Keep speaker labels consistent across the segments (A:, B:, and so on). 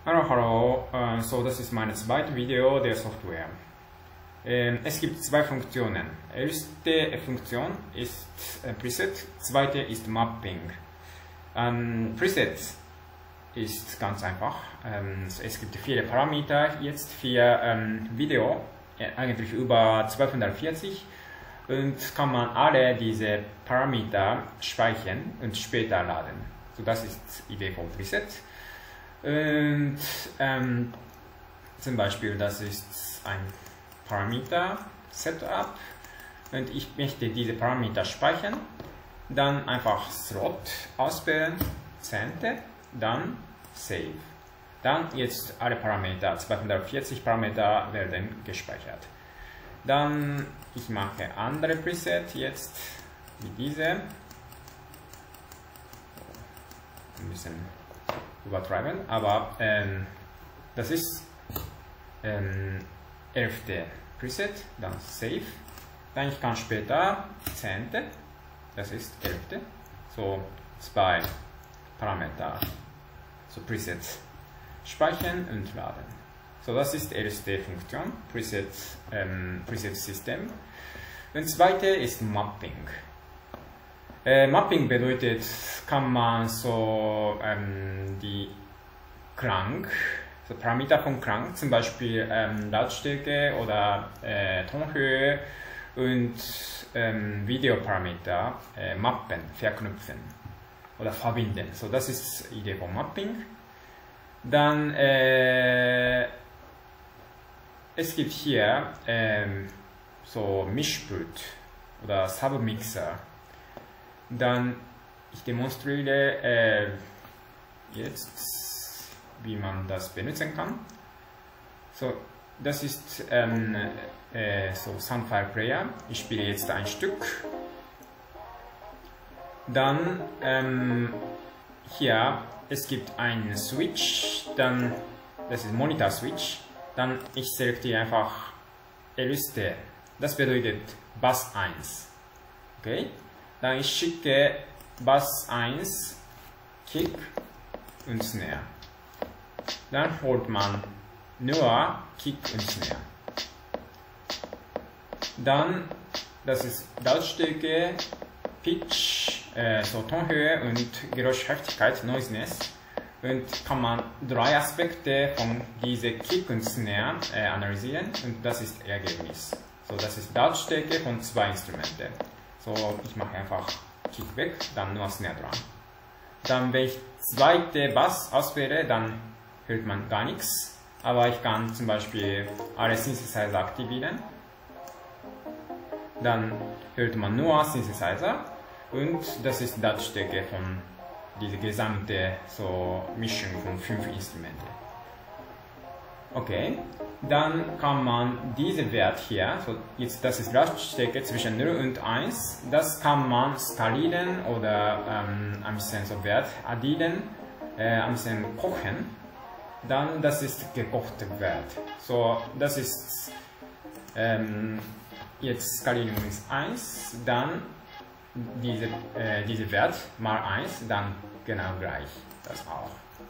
A: Hallo, so das ist mein zweites Video der Software. Es gibt zwei Funktionen. Erste Funktion ist Preset, zweite ist Mapping. Preset ist ganz einfach. Es gibt viele Parameter jetzt für Video, eigentlich über 240, und kann man alle diese Parameter speichern und später laden. So, das ist die Idee von Preset. Und zum Beispiel, das ist ein Parameter Setup und ich möchte diese Parameter speichern. Dann einfach Slot auswählen, Zehnte, dann Save. Dann jetzt alle Parameter, 240 Parameter werden gespeichert. Dann ich mache andere Preset jetzt wie diese. Ein bisschen übertreiben, aber das ist 11. Preset, dann Save. Dann ich kann später 10. Das ist 11. So zwei Parameter, so Presets speichern und laden. So, das ist die erste Funktion, Preset-System. Und zweite ist Mapping. Mapping bedeutet, kann man so die Klang, so Parameter von Klang, zum Beispiel Lautstärke oder Tonhöhe und Videoparameter mappen, verknüpfen oder verbinden. So, das ist die Idee von Mapping. Dann es gibt hier so Mischpult oder Submixer. Dann ich demonstriere jetzt, wie man das benutzen kann. So, das ist so Soundfile Player. Ich spiele jetzt ein Stück. Dann hier es gibt einen Switch. Dann das ist Monitor Switch. Dann ich selektiere einfach Erste. Das bedeutet Bass 1. Okay? Dann ich schicke Bass 1, Kick und Snare. Dann holt man nur Kick und Snare. Dann, das ist Lautstärke, Pitch, so Tonhöhe und Geräuschheftigkeit, Noisiness. Und kann man drei Aspekte von dieser Kick und Snare analysieren und das ist Ergebnis. So, das ist Lautstärke von zwei Instrumenten. So, ich mache einfach Kick weg, dann nur Snare dran. Dann, wenn ich zweite Bass auswähle, dann hört man gar nichts. Aber ich kann zum Beispiel alle Synthesizer aktivieren. Dann hört man nur Synthesizer und das ist Lautstärke von dieser gesamten so Mischung von 5 Instrumenten. Okay. Dann kann man diesen Wert hier, so jetzt das ist Lautstärke zwischen 0 und 1, das kann man skalieren oder ein bisschen so Wert addieren, ein bisschen kochen. Dann das ist gekochter Wert. So, das ist jetzt Skalierung ist 1, dann diese Wert mal 1, dann genau gleich, das auch.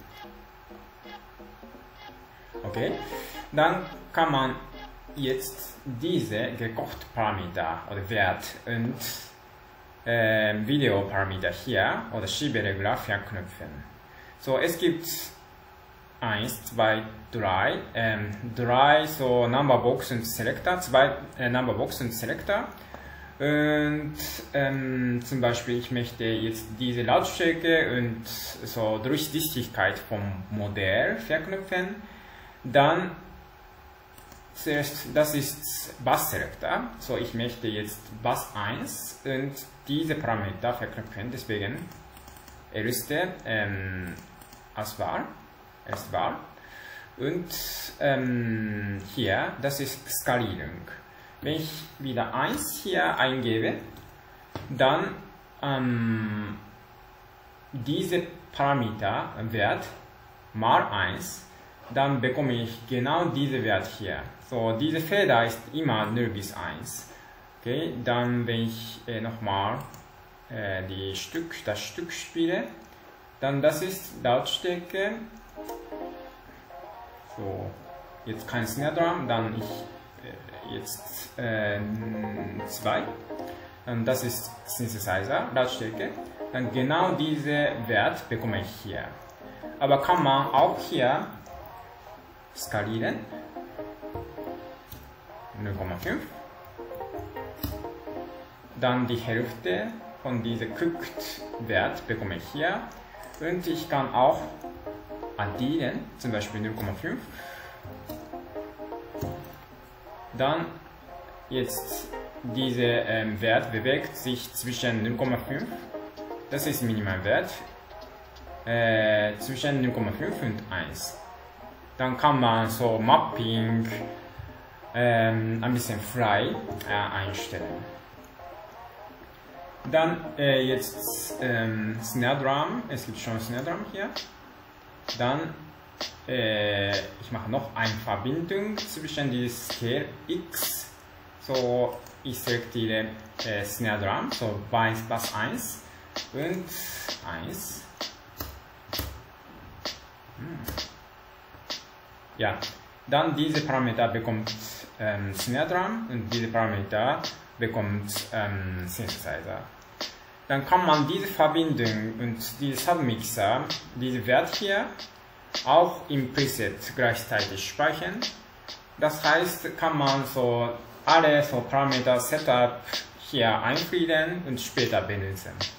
A: Okay, dann kann man jetzt diese gekochte Parameter oder Wert und Videoparameter hier oder Schieberegler verknüpfen. So, es gibt 1, 2, 3, 3 so Numberbox und Selector, 2 Numberbox und Selector. Und zum Beispiel ich möchte jetzt diese Lautstärke und so Durchsichtigkeit vom Modell verknüpfen. Dann zuerst, das ist Bass Selector. So, ich möchte jetzt Bass 1 und diese Parameter verknüpfen. Deswegen erste Auswahl. Und hier, das ist Skalierung. Wenn ich wieder 1 hier eingebe, dann diese Parameterwert mal 1, dann bekomme ich genau diesen Wert hier. So, diese Feder ist immer 0 bis 1. Okay, dann wenn ich nochmal das Stück spiele, dann das ist Lautstärke So, jetzt kein Snare Drum, dann jetzt 2. Das ist Synthesizer, Lautstärke. Dann genau diese Wert bekomme ich hier. Aber kann man auch hier skalieren. 0,5. Dann die Hälfte von diesem Cooked-Wert bekomme ich hier. Und ich kann auch addieren, zum Beispiel 0,5. Dann jetzt dieser Wert bewegt sich zwischen 0,5, das ist Minimalwert, zwischen 0,5 und 1. Dann kann man so Mapping ein bisschen frei einstellen. Dann jetzt Snare Drum, es gibt schon Snare Drum hier. Dann ich mache noch eine Verbindung zwischen dieses Scale X. So, ich selektiere Snare Drum, so Bass 1 und 1. Ja, dann diese Parameter bekommt Snare Drum und diese Parameter bekommt Synthesizer. Dann kann man diese Verbindung und diese Submixer, diese Wert hier, auch im Preset gleichzeitig speichern. Das heißt, kann man so alle so Parameter Setup hier einfrieden und später benutzen.